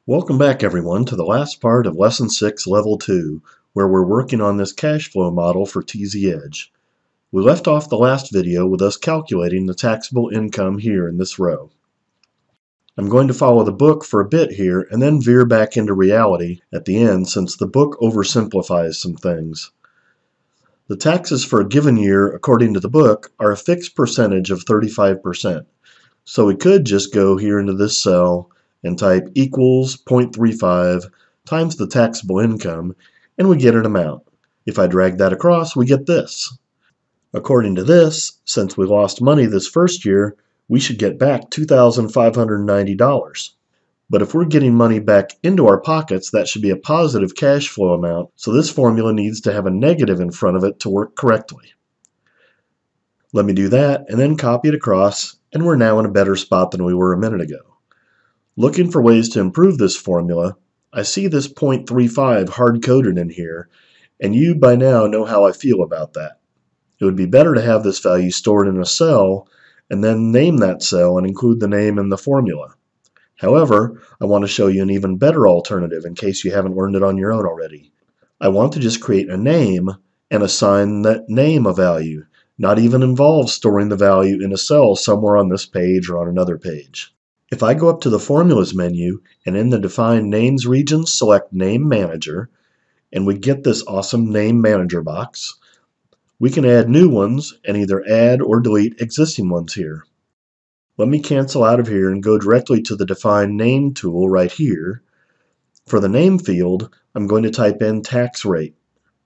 Welcome back everyone to the last part of Lesson 6 Level 2, where we're working on this cash flow model for TZ Edge. We left off the last video with us calculating the taxable income here in this row. I'm going to follow the book for a bit here and then veer back into reality at the end since the book oversimplifies some things. The taxes for a given year, according to the book, are a fixed percentage of 35%. So we could just go here into this cell and type equals 0.35 times the taxable income, and we get an amount. If I drag that across, we get this. According to this, since we lost money this first year, we should get back $2,590. But if we're getting money back into our pockets, that should be a positive cash flow amount, so this formula needs to have a negative in front of it to work correctly. Let me do that, and then copy it across, and we're now in a better spot than we were a minute ago. Looking for ways to improve this formula, I see this 0.35 hard-coded in here, and you by now know how I feel about that. It would be better to have this value stored in a cell and then name that cell and include the name in the formula. However, I want to show you an even better alternative in case you haven't learned it on your own already. I want to just create a name and assign that name a value, not even involve storing the value in a cell somewhere on this page or on another page. If I go up to the Formulas menu and in the Define Names region select Name Manager, and we get this awesome Name Manager box, we can add new ones and either add or delete existing ones here. Let me cancel out of here and go directly to the Define Name tool right here. For the name field, I'm going to type in tax rate.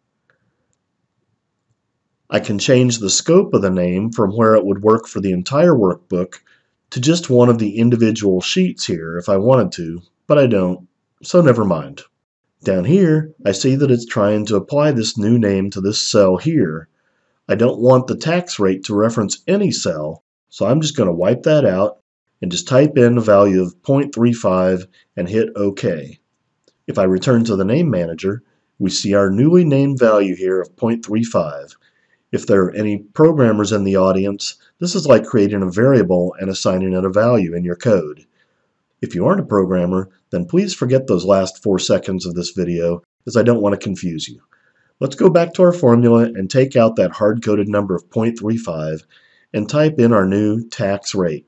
I can change the scope of the name from where it would work for the entire workbook to just one of the individual sheets here if I wanted to, but I don't, so never mind. Down here, I see that it's trying to apply this new name to this cell here. I don't want the tax rate to reference any cell, so I'm just going to wipe that out and just type in a value of 0.35 and hit OK. If I return to the Name Manager, we see our newly named value here of 0.35. If there are any programmers in the audience, this is like creating a variable and assigning it a value in your code. If you aren't a programmer, then please forget those last 4 seconds of this video, as I don't want to confuse you. Let's go back to our formula and take out that hard-coded number of 0.35 and type in our new tax rate.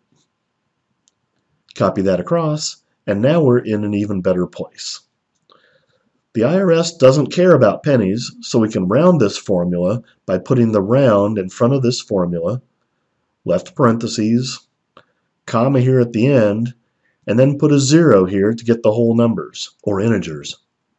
Copy that across, and now we're in an even better place. The IRS doesn't care about pennies, so we can round this formula by putting the round in front of this formula, left parentheses, comma here at the end, and then put a 0 here to get the whole numbers, or integers.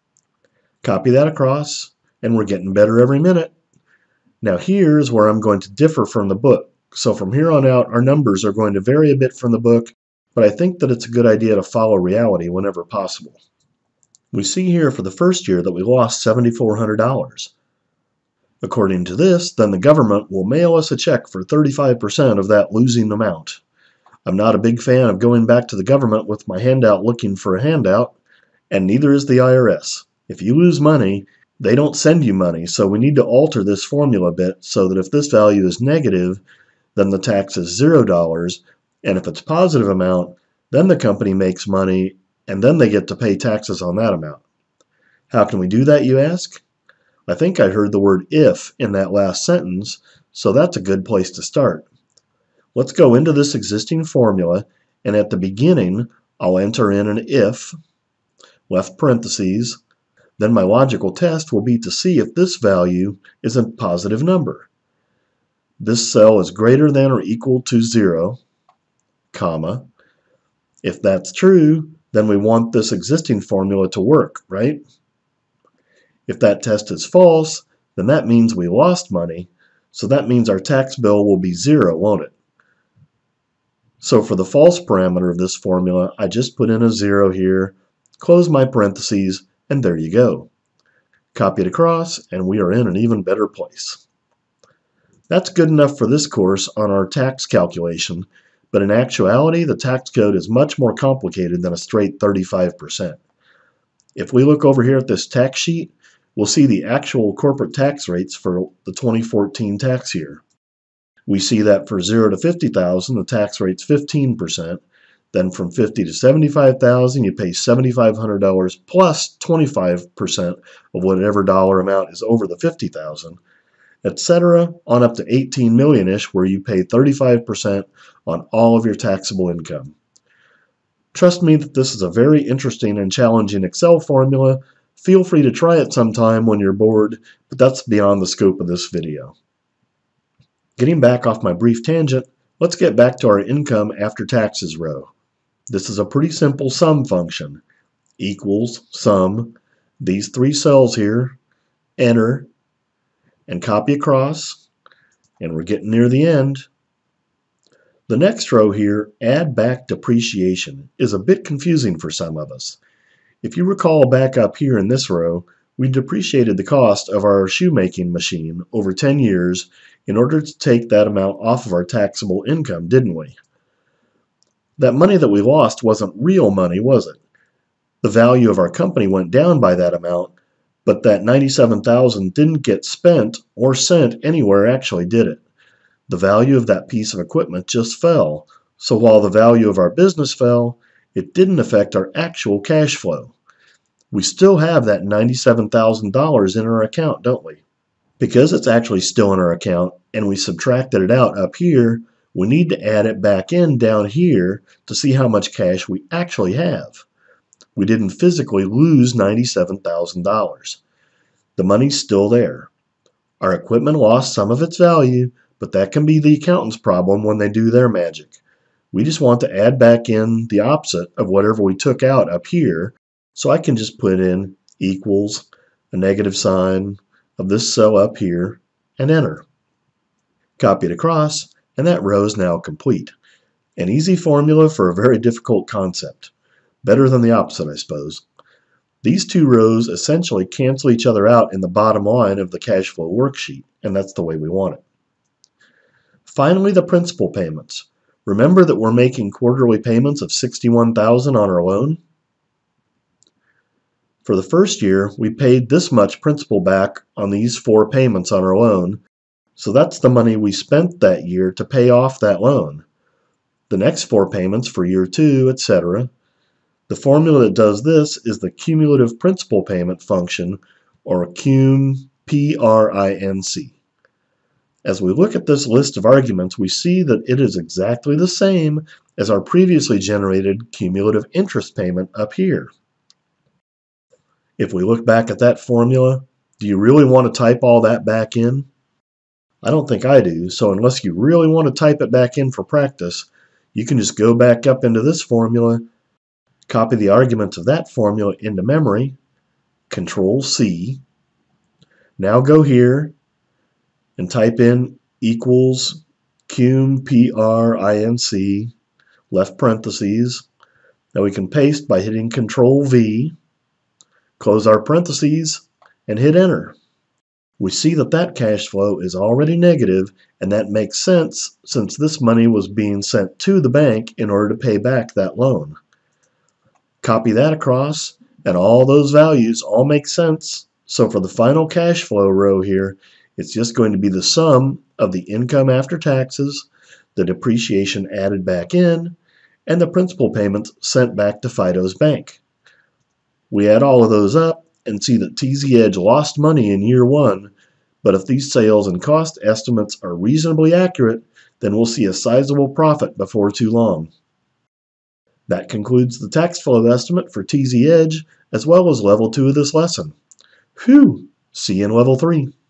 Copy that across, and we're getting better every minute. Now here's where I'm going to differ from the book. So from here on out, our numbers are going to vary a bit from the book, but I think that it's a good idea to follow reality whenever possible. We see here for the first year that we lost $7,400. According to this, then the government will mail us a check for 35% of that losing amount. I'm not a big fan of going back to the government with my handout looking for a handout, and neither is the IRS. If you lose money, they don't send you money, so we need to alter this formula a bit so that if this value is negative, then the tax is $0, and if it's a positive amount, then the company makes money and then they get to pay taxes on that amount. How can we do that, you ask? I think I heard the word if in that last sentence, so that's a good place to start. Let's go into this existing formula, and at the beginning, I'll enter in an if, left parentheses, then my logical test will be to see if this value is a positive number. This cell is greater than or equal to 0, comma. If that's true, then we want this existing formula to work, right? If that test is false, then that means we lost money, so that means our tax bill will be 0, won't it? So for the false parameter of this formula, I just put in a 0 here, close my parentheses, and there you go. Copy it across, and we are in an even better place. That's good enough for this course on our tax calculation, but in actuality, the tax code is much more complicated than a straight 35%. If we look over here at this tax sheet, we'll see the actual corporate tax rates for the 2014 tax year. We see that for 0 to 50,000, the tax rate's 15%. Then from $50,000 to $75,000, you pay $7,500 plus 25% of whatever dollar amount is over the $50,000, etc., on up to $18 million-ish, where you pay 35% on all of your taxable income. Trust me that this is a very interesting and challenging Excel formula. Feel free to try it sometime when you're bored, but that's beyond the scope of this video. Getting back off my brief tangent, let's get back to our income after taxes row. This is a pretty simple sum function. Equals sum, these three cells here, enter, and copy across, and we're getting near the end. The next row here, add back depreciation, is a bit confusing for some of us. If you recall back up here in this row, we depreciated the cost of our shoemaking machine over 10 years in order to take that amount off of our taxable income, didn't we? That money that we lost wasn't real money, was it? The value of our company went down by that amount, but that $97,000 didn't get spent or sent anywhere, actually, did it? The value of that piece of equipment just fell, so while the value of our business fell, it didn't affect our actual cash flow. We still have that $97,000 in our account, don't we? Because it's actually still in our account and we subtracted it out up here, we need to add it back in down here to see how much cash we actually have. We didn't physically lose $97,000. The money's still there. Our equipment lost some of its value, but that can be the accountant's problem when they do their magic. We just want to add back in the opposite of whatever we took out up here, so I can just put in equals a negative sign of this cell up here and enter. Copy it across, and that row is now complete. An easy formula for a very difficult concept. Better than the opposite, I suppose. These two rows essentially cancel each other out in the bottom line of the cash flow worksheet, and that's the way we want it. Finally, the principal payments. Remember that we're making quarterly payments of $61,000 on our loan? For the first year, we paid this much principal back on these 4 payments on our loan, so that's the money we spent that year to pay off that loan. The next 4 payments for year 2, etc. The formula that does this is the cumulative principal payment function, or CUMPRINC. As we look at this list of arguments, we see that it is exactly the same as our previously generated cumulative interest payment up here. If we look back at that formula, do you really want to type all that back in? I don't think I do, so unless you really want to type it back in for practice, you can just go back up into this formula, copy the arguments of that formula into memory, Control-C. Now go here and type in equals CUMPRINC, left parentheses. Now we can paste by hitting Control-V, close our parentheses, and hit enter. We see that that cash flow is already negative, and that makes sense since this money was being sent to the bank in order to pay back that loan. Copy that across, and all those values all make sense. So for the final cash flow row here, it's just going to be the sum of the income after taxes, the depreciation added back in, and the principal payments sent back to Fido's bank. We add all of those up and see that TZ Edge lost money in year 1, but if these sales and cost estimates are reasonably accurate, then we'll see a sizable profit before too long. That concludes the tax flow estimate for TZ Edge, as well as Level 2 of this lesson. Whew! See you in Level 3.